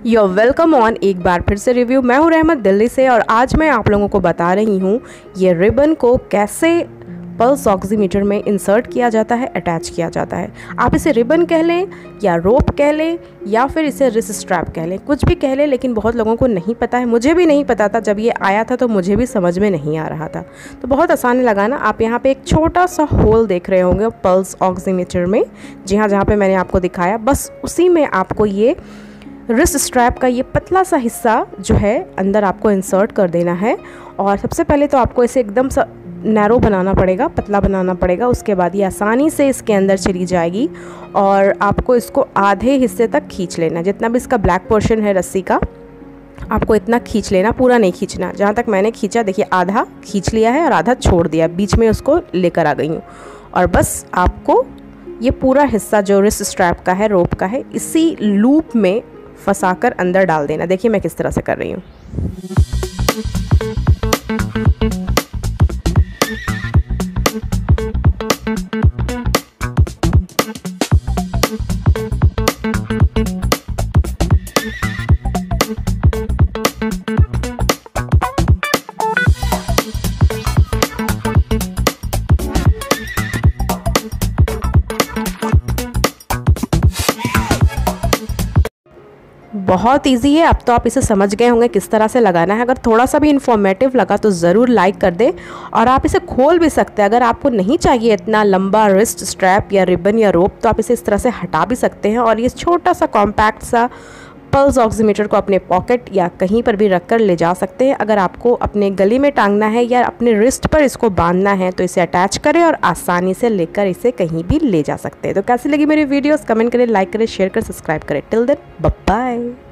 Yo welcome on एक बार फिर से रिव्यू। मैं हूँ रहमत दिल्ली से और आज मैं आप लोगों को बता रही हूँ ये रिबन को कैसे पल्स ऑक्सीमीटर में इंसर्ट किया जाता है, अटैच किया जाता है। आप इसे रिबन कह लें या रोप कह लें या फिर इसे रिस्ट स्ट्रैप कह लें, कुछ भी कह लें, लेकिन बहुत लोगों को नहीं पता है। मुझे भी नहीं पता था, जब ये आया था तो मुझे भी समझ में नहीं आ रहा था। तो बहुत आसान लगा ना। आप यहाँ पे एक छोटा सा होल देख रहे होंगे पल्स ऑक्सीमीटर में, जी हाँ, जहाँ पे मैंने आपको दिखाया, बस उसी में आपको ये रिस्ट स्ट्रैप का ये पतला सा हिस्सा जो है अंदर आपको इंसर्ट कर देना है। और सबसे पहले तो आपको इसे एकदम सा नैरो बनाना पड़ेगा, पतला बनाना पड़ेगा। उसके बाद ये आसानी से इसके अंदर चली जाएगी और आपको इसको आधे हिस्से तक खींच लेना। जितना भी इसका ब्लैक पोर्शन है रस्सी का, आपको इतना खींच लेना, पूरा नहीं खींचना। जहाँ तक मैंने खींचा, देखिए आधा खींच लिया है और आधा छोड़ दिया, बीच में उसको लेकर आ गई हूँ। और बस आपको ये पूरा हिस्सा जो रिस्ट स्ट्रैप का है, रोप का है, इसी लूप में फंसाकर अंदर डाल देना। देखिए मैं किस तरह से कर रही हूँ। बहुत इजी है। अब तो आप इसे समझ गए होंगे किस तरह से लगाना है। अगर थोड़ा सा भी इन्फॉर्मेटिव लगा तो ज़रूर लाइक कर दें। और आप इसे खोल भी सकते हैं। अगर आपको नहीं चाहिए इतना लंबा रिस्ट स्ट्रैप या रिबन या रोप, तो आप इसे इस तरह से हटा भी सकते हैं और ये छोटा सा कॉम्पैक्ट सा पल्स ऑक्सीमीटर को अपने पॉकेट या कहीं पर भी रख कर ले जा सकते हैं। अगर आपको अपने गले में टांगना है या अपने रिस्ट पर इसको बांधना है तो इसे अटैच करें और आसानी से लेकर इसे कहीं भी ले जा सकते हैं। तो कैसी लगी मेरी वीडियोस, कमेंट करें, लाइक करें, शेयर करें, सब्सक्राइब करें। Till then bye bye.